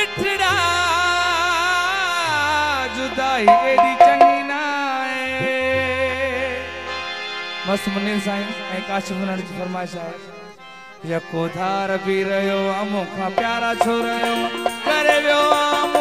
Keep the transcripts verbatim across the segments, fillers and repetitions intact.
मिठड़ा जुदाई एडी चंगी ना है। बस मुनीर साईं ऐं काशिफ हुनर जी फरमाइश आहे। यको धार भी रहियो अमो खां प्यारा छो रहियो करे वियो आमू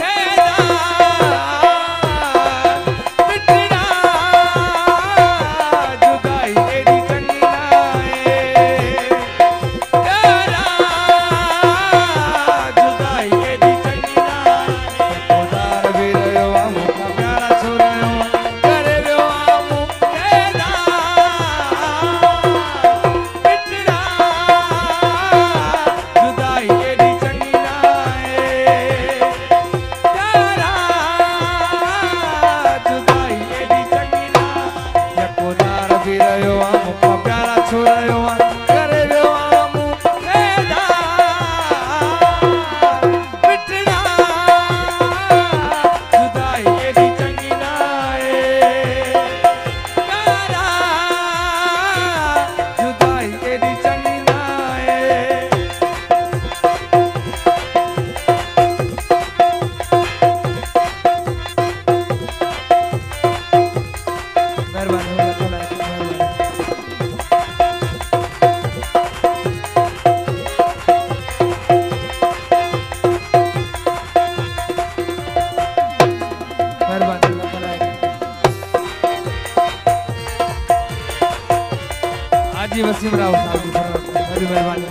हाजी वसीम राव साहब बड़ी मेहरबानी।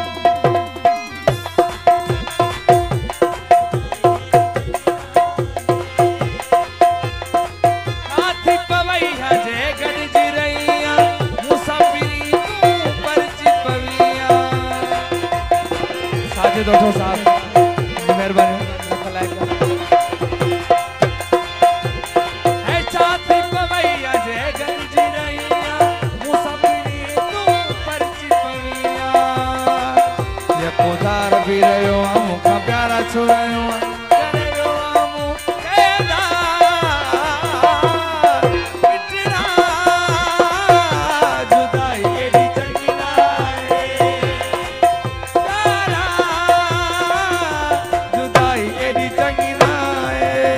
हाथी पवैया जे गॾिजी रहिया मुसाफ़िरी तूं परची पविया। साजिद ओठो साहब मेहरबानी। भी रहियो आमू खां प्यारा छो रहियो करे वियो आमू केदा मिठड़ा जुदाई एडी चंगी ना आहे। प्यारा जुदाई एडी चंगी ना आहे।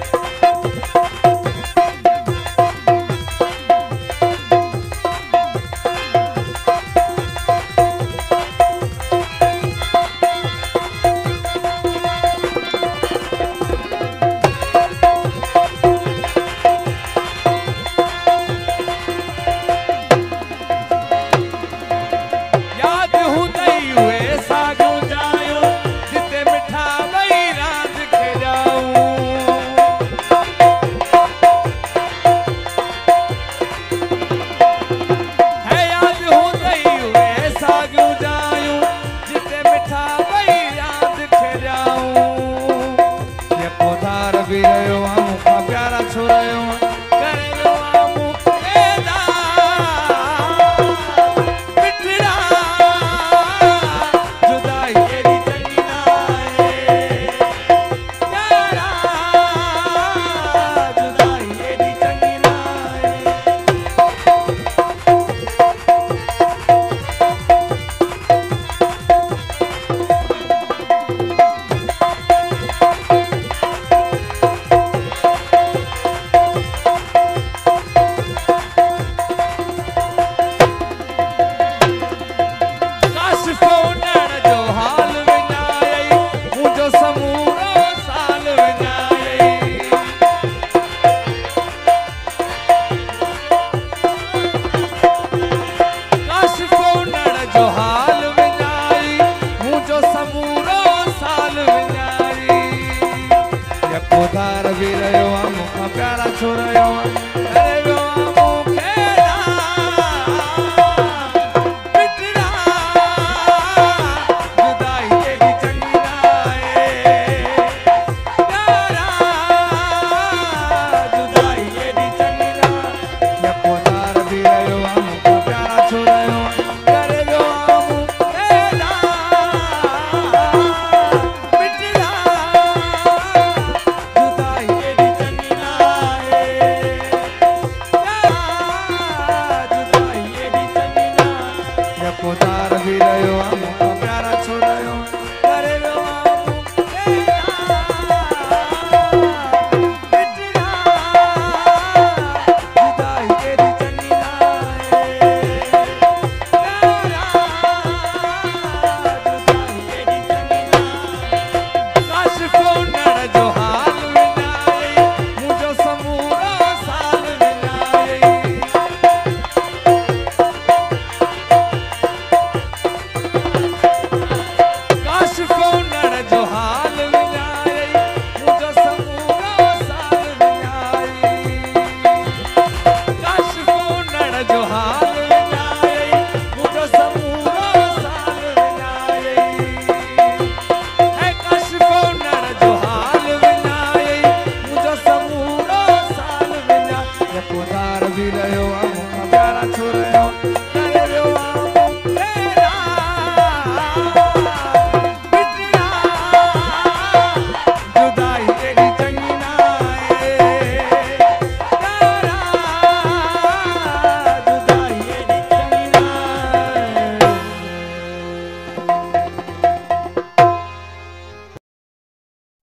भी रहियो आमू खां प्यारा छो रहियो करे वियो आमू केदा मिठड़ा जुदाई एडी चंगी ना आहे। प्यारा जुदाई एडी चंगी ना आहे। भी रहे